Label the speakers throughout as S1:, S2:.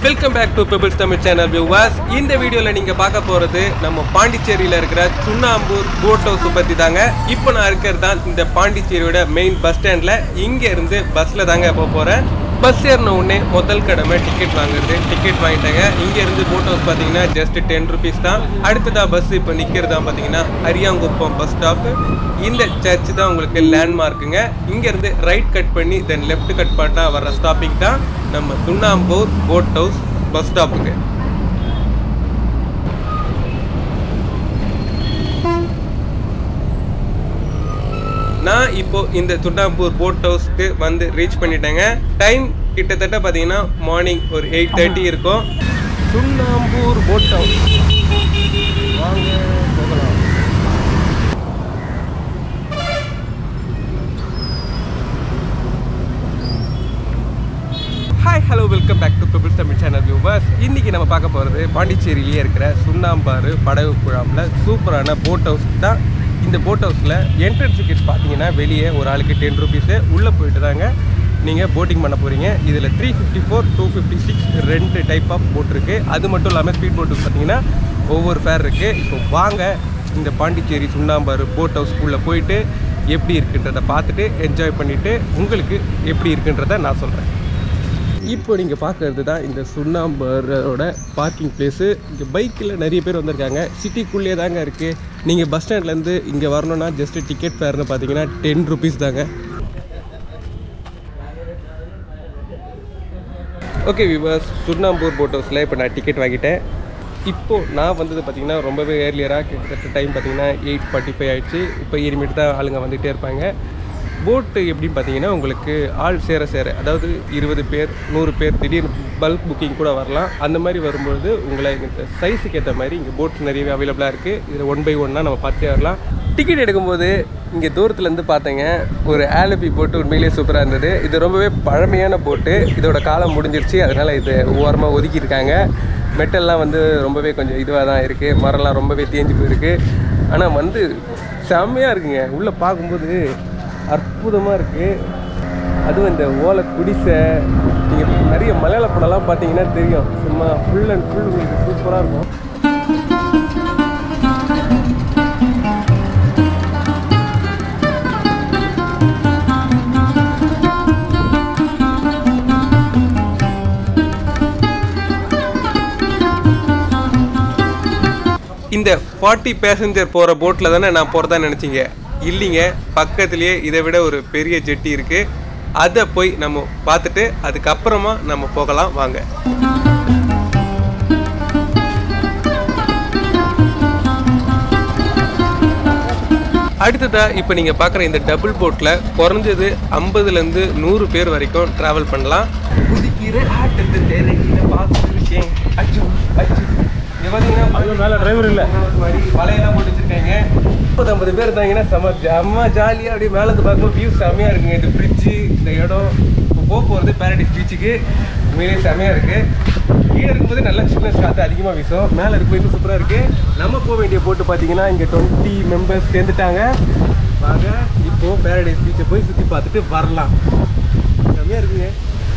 S1: Welcome back to Pebbles Tamil channel viewers. இந்த வீடியோல நீங்க பார்க்க போறது நம்ம பாண்டிச்சேரியில இருக்கிற சுண்ணாம்பூர் போட் ஹவுஸ் பத்தி தாங்க. இப்போ நான் இருக்கிறது இந்த பாண்டிச்சேரியோட மெயின் பஸ் ஸ்டாண்ட்ல. இங்க இருந்து பஸ்ல தாங்க போறேன். பஸ் ஏறின உடனே முதல் கடமை டிக்கெட் வாங்குறது. டிக்கெட் வாங்கிட்டாங்க. இங்க இருந்து போட் ஹவுஸ் பாத்தீங்கன்னா ஜஸ்ட் 10 rupees தான். அடுத்ததா பஸ் இப்போ நிக்கிறதா பாத்தீங்கன்னா அரியாங்குப்பம் பஸ் ஸ்டாப். இந்த சர்ச் தான் உங்களுக்கு லேண்ட்மார்க்குங்க. இங்க இருந்து ரைட் கட் பண்ணி தென் லெஃப்ட் கட் பண்ணா வர ஸ்டாப்பிங் தான் நம்ம சுண்ணாம்பூர் போட் ஹவுஸ் பஸ் ஸ்டாப்புக்கு. நான் இப்போ இந்த சுண்ணாம்பூர் போட் ஹவுஸ்க்கு வந்து ரீச் பண்ணிட்டேங்க. டைம் கிட்டத்தட்ட பார்த்தீங்கன்னா மார்னிங் ஒரு 8:30 இருக்கும். சுண்ணாம்பூர் போட் ஹவுஸ் வாங்க போகலாம். Hi hello welcome back to pebbles Tamil channel viewers. இன்றைக்கி நம்ம பார்க்க போகிறது பாண்டிச்சேரியிலேயே இருக்கிற சுண்ணாம்பாறு படகு குழாமில் சூப்பரான போட் ஹவுஸ் தான். இந்த போட் ஹவுஸில் என்ட்ரன்ஸ் டிக்கெட் பார்த்தீங்கன்னா வெளியே ஒரு ஆளுக்கு 10 rupees. உள்ளே போயிட்டு தாங்க நீங்கள் போட்டிங் பண்ண போகிறீங்க. இதில் 354, 256 2 டைப் ஆஃப் போட் இருக்குது. அது மட்டும் இல்லாமல் ஸ்பீட் போட்டுக்கு பார்த்தீங்கன்னா ஒவ்வொரு ஃபேர் இருக்குது. இப்போ வாங்க இந்த பாண்டிச்சேரி சுண்ணாம்பாறு போட் ஹவுஸ்க்குள்ளே போயிட்டு எப்படி இருக்குன்றதை பார்த்துட்டு என்ஜாய் பண்ணிவிட்டு உங்களுக்கு எப்படி இருக்குன்றதை நான் சொல்கிறேன். இப்போ நீங்கள் பார்க்குறது தான் இந்த சுண்ணாம்பாரோட பார்க்கிங் பிளேஸு. இங்கே பைக்கில் நிறைய பேர் வந்திருக்காங்க. சிட்டிக்குள்ளே தாங்க இருக்குது. நீங்கள் பஸ் ஸ்டாண்ட்லேருந்து இங்கே வரணுன்னா ஜஸ்ட்டு டிக்கெட் ஃபேர்னு பார்த்தீங்கன்னா 10 rupees தாங்க. ஓகே வியூவர்ஸ், சுண்ணாம்பூர் போட் ஹவுஸில் இப்போ நான் டிக்கெட் வாங்கிட்டேன். இப்போது நான் வந்தது பார்த்திங்கன்னா ரொம்பவே ஏர்லியராக, கிட்டத்தட்ட டைம் பார்த்திங்கன்னா 8:45 ஆகிடுச்சு. இப்போ இனிமேட்டு தான் ஆளுங்க வந்துகிட்டே இருப்பாங்க. போட்டு எப்படின்னு பார்த்தீங்கன்னா உங்களுக்கு ஆள் சேர அதாவது 20 பேர் 100 பேர் திடீர்னு பல்க் புக்கிங் கூட வரலாம். அந்த மாதிரி வரும்பொழுது உங்களை இந்த சைஸுக்கு ஏற்ற மாதிரி இங்கே போட் நிறையவே அவைலபிளாக இருக்குது. இதில் 1 by 1 நம்ம பார்த்தே வரலாம். டிக்கெட் எடுக்கும்போது இங்கே தூரத்துலேருந்து பார்த்தேங்க ஒரு ஆலபி போட்டு உண்மையிலேயே சூப்பராக இருந்தது. இது ரொம்பவே பழமையான போட்டு. இதோட காலம் முடிஞ்சிருச்சு, அதனால் இது ஓரமாக ஒதுக்கியிருக்காங்க. மெட்டல்லாம் வந்து ரொம்பவே கொஞ்சம் இதுவாக தான் இருக்குது. மரம்லாம் ரொம்பவே தேஞ்சு போயிருக்கு. ஆனால் வந்து செம்மையாக இருக்குங்க. உள்ளே பார்க்கும்போது அற்புதமாக இருக்குது. அதுவும் இந்த ஓலை குடிசை, நீங்கள் நிறைய மலையாள படம்லாம் பார்த்தீங்கன்னா தெரியும். சும்மா ஃபுல் அண்ட் ஃபுல் உங்களுக்கு சூப்பராக இருக்கும். இந்த 40 பேசஞ்சர் போகிற போட்டில் தானே நான் போகிறதா நினச்சிங்க? இல்லைங்க, பக்கத்துலேயே இதை விட ஒரு பெரிய ஜெட்டி இருக்குது. அதை போய் நம்ம பார்த்துட்டு அதுக்கப்புறமா நம்ம போகலாம் வாங்க. அடுத்ததாக இப்போ நீங்கள் பார்க்குற இந்த டபுள் போட்டில் குறைஞ்சது 50லேருந்து 100 பேர் வரைக்கும் ட்ராவல் பண்ணலாம். குதிக்கிற ஆட்டத்தை பார்த்துருக்கேன். இங்கே பார்த்தீங்கன்னா மேலே டிரைவர் இல்லை, வலையெல்லாம் போட்டு வச்சுருக்காங்க. 50 பேர் இருந்தாங்கன்னா செம்ம ஜாலியாக அப்படியே மேலே இருந்து பார்க்கும்போது வியூ செம்மையாக இருக்குங்க. இந்த பிரிட்ஜு, இந்த இடம். இப்போ போகிறது பேரடைஸ் பீச்சுக்கு உண்மையிலே செம்மையாக இருக்குது. கீழே இருக்கும்போது நல்லா சில்னஸ் காற்று அதிகமாக வீசும். மேலே இருக்கும்போது சூப்பராக இருக்குது. நம்ம போக வேண்டிய போட்டு பார்த்தீங்கன்னா இங்கே 20 members சேர்ந்துட்டாங்க. வாங்க இப்போது பேரடைஸ் பீச்சை போய் சுற்றி பார்த்துட்டு வரலாம். செம்மையாக இருக்குங்க.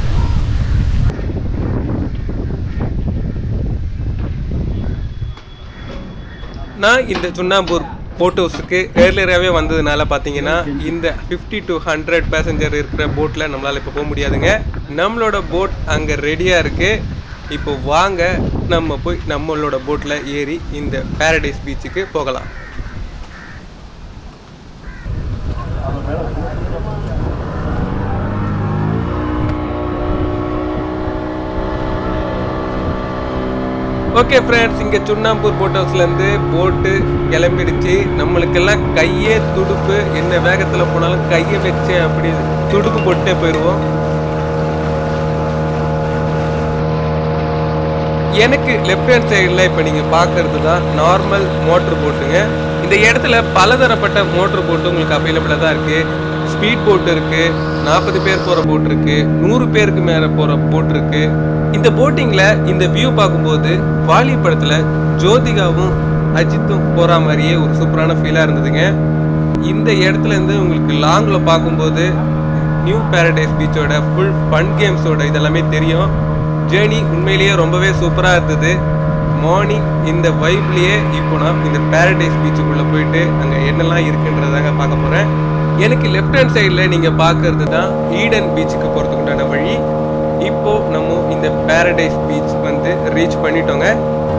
S1: நான் இந்த சுண்ணாம்பூர் போட் ஹவுஸுக்கு ஏர்லியராகவே வந்ததுனால பார்த்தீங்கன்னா இந்த 50 to 100 பேசஞ்சர் இருக்கிற போட்டில் நம்மளால் இப்போ போக முடியாதுங்க. நம்மளோட போட் அங்கே ரெடியாக இருக்குது. இப்போ வாங்க நம்ம போய் நம்மளோட போட்டில் ஏறி இந்த பேரடைஸ் பீச்சுக்கு போகலாம். ஓகே ஃப்ரெண்ட்ஸ், இங்கே சுண்ணாம்பூர் போட் ஹவுஸ்லேருந்து போட்டு கிளம்பிடுச்சு. நம்மளுக்கெல்லாம் கையே துடுப்பு. என்ன வேகத்தில் போனாலும் கையை வச்சு அப்படி துடுப்பு போட்டே போயிடுவோம். எனக்கு லெஃப்ட் ஹேண்ட் சைடில் இப்போ நீங்கள் பார்க்குறது தான் நார்மல் மோட்ரு போட்டுங்க. இந்த இடத்துல பலதரப்பட்ட மோட்ரு போட்டு உங்களுக்கு அவைலபிளாக தான் இருக்குது. ஸ்பீட் போட்டு இருக்குது, 40 பேர் போகிற போட் இருக்குது, 100 பேருக்கு மேலே போகிற போட் இருக்குது. இந்த போட்டிங்கில் இந்த வியூ பார்க்கும்போது வாலி படத்தில் ஜோதிகாவும் அஜித்தும் போகிற மாதிரியே ஒரு சூப்பரான ஃபீலாக இருந்ததுங்க. இந்த இடத்துலேருந்து உங்களுக்கு லாங்கில் பார்க்கும்போது நியூ பேரடைஸ் பீச்சோட ஃபுல் ஃபன் கேம்ஸோட இதெல்லாமே தெரியும். ஜேர்னி உண்மையிலேயே ரொம்பவே சூப்பராக இருந்தது. மார்னிங் இந்த வைப்லேயே இப்போ நான் இந்த பேரடைஸ் பீச்சுக்குள்ளே போயிட்டு அங்கே என்னெல்லாம் இருக்குன்றதாங்க பார்க்க போகிறேன். எனக்கு லெஃப்ட் ஹேண்ட் சைடில் நீங்கள் பார்க்கறது தான் ஈடன் பீச்சுக்கு போகிறதுக்கு உண்டான வழி. இப்போது நம்ம இந்த பேரடைஸ் பீச் வந்து ரீச் பண்ணிட்டோங்க.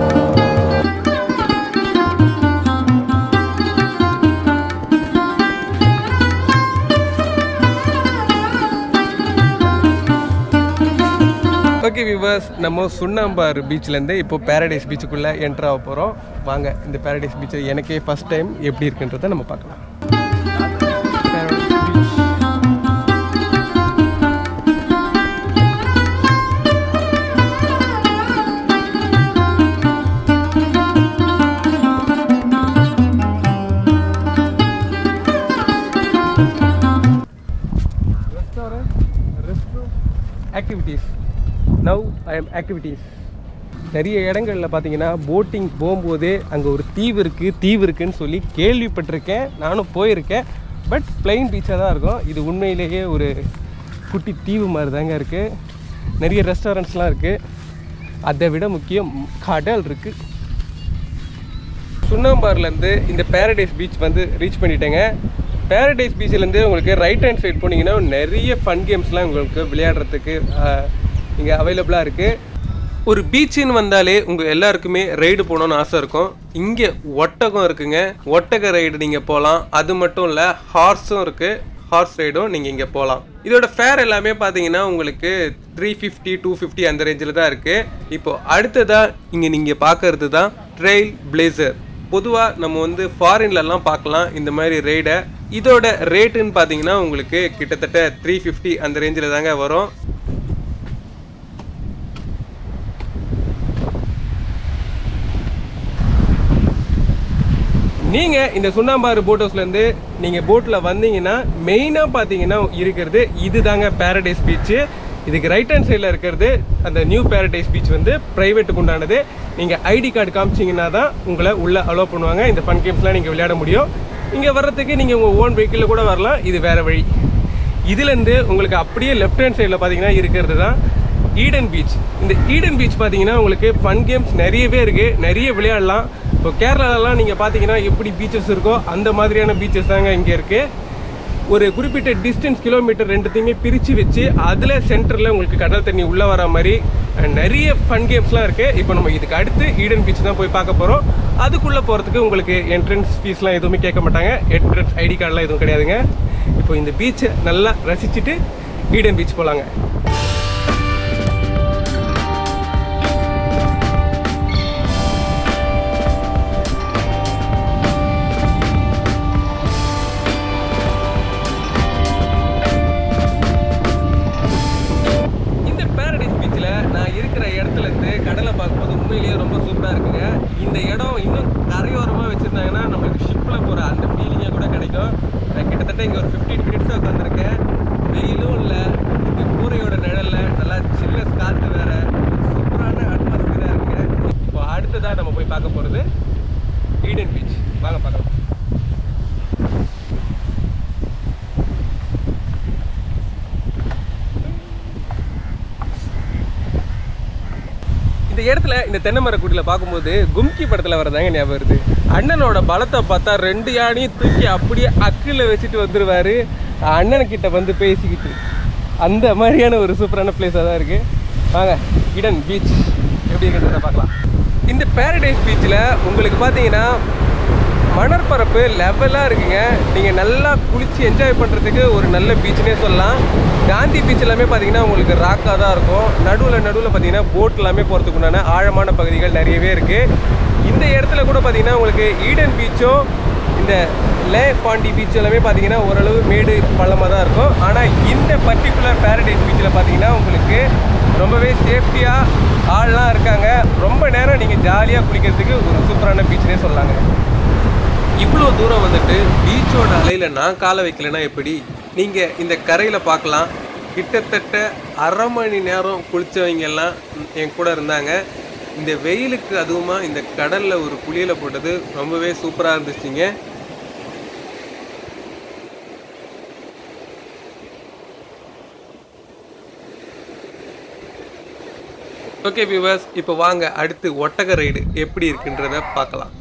S1: ஓகே வியூவர்ஸ், நம்ம சுண்ணாம்பாறு பீச்லேருந்து இப்போ பேரடைஸ் பீச்சுக்குள்ளே என்ட்ரு ஆக போகிறோம். வாங்க இந்த பேரடைஸ் பீச்சை எனக்கே ஃபஸ்ட் டைம் எப்படி இருக்குன்றதை நம்ம பார்க்கலாம். Activities now I am activities. நிறைய இடங்களில் பார்த்தீங்கன்னா போட்டிங் போகும்போதே அங்கே ஒரு தீவு இருக்குன்னு சொல்லி கேள்விப்பட்டிருக்கேன். நானும் போயிருக்கேன். பட் பிளைன் பீச்சாக தான் இருக்கும். இது உண்மையிலேயே ஒரு குட்டி தீவு மாதிரி தாங்க இருக்குது. நிறைய ரெஸ்டாரண்ட்ஸ்லாம் இருக்குது. அதை விட முக்கியம் கடல் இருக்குது. சுண்ணாம்பாறுலேருந்து இந்த பேரடைஸ் பீச் வந்து ரீச் பண்ணிட்டேங்க. பேரடைஸ் பீச்சிலேருந்து உங்களுக்கு ரைட் ஹேண்ட் சைட் போனீங்கன்னா நிறைய ஃபன் கேம்ஸ்லாம் உங்களுக்கு விளையாடுறதுக்கு இங்கே அவைலபிளாக இருக்குது. ஒரு பீச்சுன்னு வந்தாலே உங்கள் எல்லாருக்குமே ரைடு போகணுன்னு ஆசை இருக்கும். இங்கே ஒட்டகம் இருக்குங்க. ஒட்டக ரைடு நீங்கள் போகலாம். அது மட்டும் இல்லை, ஹார்ஸும் இருக்குது. ஹார்ஸ் ரைடும் நீங்கள் இங்கே போகலாம். இதோட ஃபேர் எல்லாமே பார்த்தீங்கன்னா உங்களுக்கு 350 250 அந்த ரேஞ்சில் தான் இருக்குது. இப்போது அடுத்ததாக இங்கே நீங்கள் பார்க்கறது தான் ட்ரெயில் பிளேசர். பொதுவாக நம்ம வந்து ஃபாரின்லலாம் பார்க்கலாம் இந்த மாதிரி ரைடை. இதோட ரேட்டுன்னு பார்த்தீங்கன்னா உங்களுக்கு கிட்டத்தட்ட 350 அந்த ரேஞ்சில் தாங்க வரும். நீங்கள் இந்த சுண்ணாம்பாறு போட் ஹவுஸ்லேருந்து நீங்கள் போட்டில் வந்தீங்கன்னா மெயினாக பார்த்தீங்கன்னா இருக்கிறது இது தாங்க பேரடைஸ் பீச்சு. இதுக்கு ரைட் ஹேண்ட் சைடில் இருக்கிறது அந்த நியூ பேரடைஸ் பீச் வந்து ப்ரைவேட்டுக்கு உண்டானது. நீங்கள் ஐடி கார்டு காமிச்சிங்கன்னா தான் உங்களை உள்ளே அலோவ் பண்ணுவாங்க. இந்த ஃபன் கேம்ஸ்லாம் நீங்கள் விளையாட முடியும். இங்கே வர்றதுக்கு நீங்கள் உங்கள் ஓன் வெஹிக்கிளில் கூட வரலாம். இது வேறு வழி. இதுலேருந்து உங்களுக்கு அப்படியே லெஃப்ட் ஹேண்ட் சைடில் பார்த்தீங்கன்னா இருக்கிறது தான் ஈடன் பீச். இந்த ஈடன் பீச் பார்த்தீங்கன்னா உங்களுக்கு ஃபன் கேம்ஸ் நிறையவே இருக்குது. நிறைய விளையாடலாம். இப்போ கேரளாலலாம் நீங்கள் பார்த்தீங்கன்னா எப்படி பீச்சஸ் இருக்கோ அந்த மாதிரியான பீச்சஸ் தாங்க இங்கே இருக்குது. ஒரு குறிப்பிட்ட டிஸ்டன்ஸ் கிலோமீட்டர் ரெண்டுத்தையுமே பிரித்து வச்சு அதில் சென்டரில் உங்களுக்கு கடல் தண்ணி உள்ளே வர மாதிரி நிறைய ஃபன் கேம்ஸ்லாம் இருக்குது. இப்போ நம்ம இதுக்கு அடுத்து ஈடன் பீச் தான் போய் பார்க்க போகிறோம். அதுக்குள்ளே போகிறதுக்கு உங்களுக்கு என்ட்ரன்ஸ் ஃபீஸ்லாம் எதுவுமே கேட்க மாட்டாங்க. என்ட்ரன்ஸ் ஐடி கார்டெலாம் எதுவும் கிடையாதுங்க. இப்போ இந்த பீச்சை நல்லா ரசிச்சுட்டு ஈடன் பீச் போகலாங்க. கடலை பார்க்கும்போது உண்மையிலேயே ரொம்ப சூப்பராக இருக்குங்க. இந்த இடம் இன்னும் கரையோரமாக வச்சுருந்தாங்கன்னா நம்மளுக்கு ஷிப்பில் போகிற அந்த ஃபீலிங்கே கூட கிடைக்கும். நான் கிட்டத்தட்ட இங்கே ஒரு 15 மினிட்ஸாக உட்காந்துருக்கேன். வெயிலும் இல்லை, இந்த கூரையோட நிழலில் நல்லா சில்லஸ் காற்று வேறு, சூப்பரான அட்மாஸ்பியராக இருக்குங்க. இப்போ அடுத்ததாக நம்ம போய் பார்க்க போகிறது ஈடன் பீச். வாங்க பார்க்கலாம். இந்த இடத்துல இந்த தென்னை மரக்குடியில் பார்க்கும்போது கும்கி படத்தில் வரதாங்க ஞாபகம் வருது. அண்ணனோட பலத்தை பார்த்தா 2 யானையும் தூக்கி அப்படியே அக்கில் வச்சுட்டு வந்துடுவார். அண்ணன்கிட்ட வந்து பேசிக்கிட்டு அந்த மாதிரியான ஒரு சூப்பரான பிளேஸாக தான் இருக்குது. வாங்க ஈடன் பீச் எப்படி இருக்குன்றத பார்க்கலாம். இந்த பேரடைஸ் பீச்சில் உங்களுக்கு பார்த்தீங்கன்னா மணற்பரப்பு லெவலாக இருக்குங்க. நீங்கள் நல்லா குளித்து என்ஜாய் பண்ணுறதுக்கு ஒரு நல்ல பீச்சுனே சொல்லலாம். காந்தி பீச் எல்லாமே பார்த்தீங்கன்னா உங்களுக்கு ராக்காக தான் இருக்கும். நடுவில் பார்த்தீங்கன்னா போட் எல்லாமே போகிறதுக்கு உண்டான ஆழமான பகுதிகள் நிறையவே இருக்குது. இந்த இடத்துல கூட பார்த்தீங்கன்னா உங்களுக்கு ஈடன் பீச்சும் இந்த லே பாண்டி பீச் எல்லாமே பார்த்தீங்கன்னா ஓரளவு மேடு பள்ளமாக தான் இருக்கும். ஆனால் இந்த பர்டிகுலர் பேரடைஸ் பீச்சில் பார்த்தீங்கன்னா உங்களுக்கு ரொம்பவே சேஃப்டியாக ஆள்லாம் இருக்காங்க. ரொம்ப நேரம் நீங்கள் ஜாலியாக குளிக்கிறதுக்கு ஒரு சூப்பரான பீச்சுனே சொல்லலாங்க. இவ்வளோ தூரம் வந்துட்டு பீச்சோட அலையில் நான் காலை வைக்கலைன்னா எப்படி? நீங்கள் இந்த கரையில் பார்க்கலாம். கிட்டத்தட்ட அரை மணி நேரம் குளித்தவங்கெல்லாம் என் கூட இருந்தாங்க. இந்த வெயிலுக்கு அதுவுமா இந்த கடலில் ஒரு குளியலை போட்டது ரொம்பவே சூப்பராக இருந்துச்சுங்க. ஓகே வியூவர்ஸ், இப்போ வாங்க அடுத்து ஒட்டக ரைடு எப்படி இருக்குன்றத பார்க்கலாம்.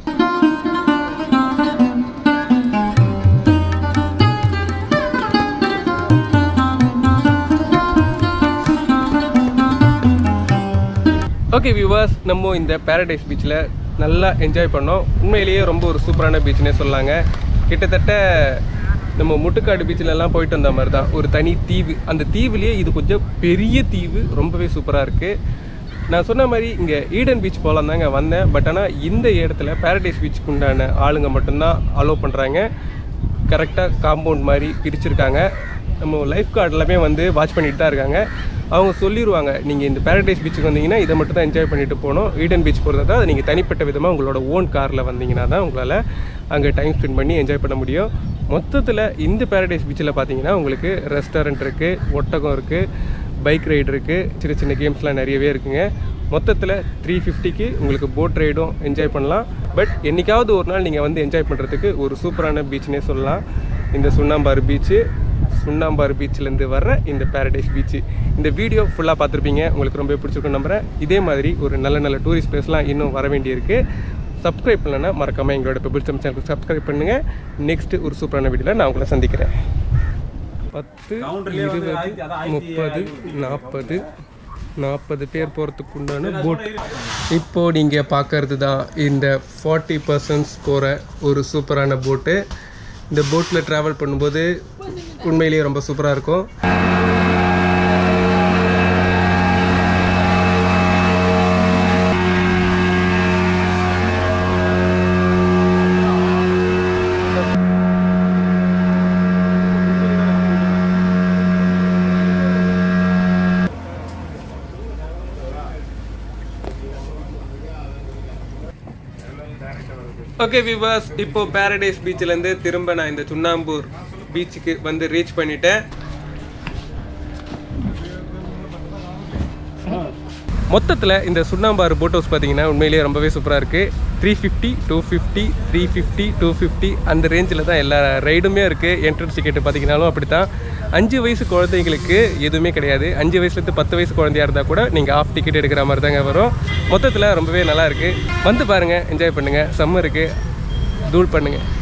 S1: ஓகே வியூவர்ஸ், நம்ம இந்த பேரடைஸ் பீச்சில் நல்லா என்ஜாய் பண்ணோம். உண்மையிலேயே ரொம்ப ஒரு சூப்பரான பீச்னே சொல்லாங்க. கிட்டத்தட்ட நம்ம முட்டுக்காடு பீச்சிலெல்லாம் போயிட்டு வந்த மாதிரி தான். ஒரு தனி தீவு, அந்த தீவுலேயே இது கொஞ்சம் பெரிய தீவு, ரொம்பவே சூப்பராக இருக்குது. நான் சொன்ன மாதிரி இங்கே ஈடன் பீச் போகலாம் தாங்க வந்தேன். பட் ஆனால் இந்த இடத்துல பேரடைஸ் பீச்சுக்கு உண்டான ஆளுங்க மட்டும்தான் அலோவ் பண்ணுறாங்க. கரெக்டாக காம்பவுண்ட் மாதிரி பிரிச்சுருக்காங்க. நம்ம லைஃப் கார்டு எல்லாமே வந்து வாட்ச் பண்ணிட்டு தான் இருக்காங்க. அவங்க சொல்லிடுவாங்க, நீங்கள் இந்த பேரடைஸ் பீச்சுக்கு வந்தீங்கன்னா இதை மட்டும் தான் என்ஜாய் பண்ணிட்டு போகணும். ஈடன் பீச் போகிறதா தான் அது நீங்கள் தனிப்பட்ட விதமாக உங்களோட ஓன் காரில் வந்தீங்கன்னா தான் உங்களால் அங்கே டைம் ஸ்பெண்ட் பண்ணி என்ஜாய் பண்ண முடியும். மொத்தத்தில் இந்த பேரடைஸ் பீச்சில் பார்த்தீங்கன்னா உங்களுக்கு ரெஸ்டாரண்ட் இருக்குது, ஒட்டகம் இருக்குது, பைக் ரைடு இருக்குது, சின்ன சின்ன கேம்ஸ்லாம் நிறையவே இருக்குங்க. மொத்தத்தில் 350க்கு உங்களுக்கு போட் ரைடும் என்ஜாய் பண்ணலாம். பட் என்றைக்காவது ஒரு நாள் நீங்கள் வந்து என்ஜாய் பண்ணுறதுக்கு ஒரு சூப்பரான பீச்னே சொல்லலாம் இந்த சுண்ணாம்பாறு பீச்சு. சுண்ணாம்பாறு பீச்சிலேருந்து வர்ற இந்த பேரடைஸ் பீச்சு. இந்த வீடியோ ஃபுல்லாக பார்த்துருப்பீங்க, உங்களுக்கு ரொம்ப பிடிச்சிருக்குன்னு நம்புகிறேன். இதே மாதிரி ஒரு நல்ல நல்ல டூரிஸ்ட் பிளேஸ்லாம் இன்னும் வர வேண்டியிருக்கு. சப்ஸ்கிரைப் பண்ணலன்னா மறக்காமல் எங்களோட பெபிள்ஸ் தமிழ் சேனலுக்கு சப்ஸ்கிரைப் பண்ணுங்கள். நெக்ஸ்ட்டு ஒரு சூப்பரான வீடியோவில் நான் உங்களை சந்திக்கிறேன். 10, 20, 30, 40 பேர் போகிறதுக்கு உண்டான போட். இப்போது நீங்கள் பார்க்கறது தான் இந்த 40 பர்சன்ஸ் போகிற ஒரு சூப்பரான போட்டு. இந்த போட்டில் ட்ராவல் பண்ணும்போது உண்மையிலேயே ரொம்ப சூப்பராக இருக்கும். ஓகே வியூவர்ஸ், இப்போ பேரடைஸ் பீச்சிலேருந்து திரும்ப நான் இந்த சுண்ணாம்பூர் பீச்சுக்கு வந்து ரீச் பண்ணிட்டேன். மொத்தத்தில் இந்த சுண்ணாம்பாறு போட் ஹவுஸ் பார்த்தீங்கன்னா உண்மையிலேயே ரொம்பவே சூப்பராக இருக்குது. 350, 250, 350, 250 அந்த ரேஞ்சில் தான் எல்லா ரைடுமே இருக்குது. என்ட்ரன்ஸ் டிக்கெட்டு பார்த்தீங்கன்னாலும் அப்படி தான். 5 வயசு குழந்தைங்களுக்கு எதுவுமே கிடையாது. 5 வயசுலேருந்து 10 வயசு குழந்தையாக இருந்தால் கூட நீங்கள் ஆஃப் டிக்கெட் எடுக்கிற மாதிரி தாங்க வரும். மொத்தத்தில் ரொம்பவே நல்லா இருக்குது. வந்து பாருங்கள், என்ஜாய் பண்ணுங்கள். சம்மருக்கு தூள் பண்ணுங்கள்.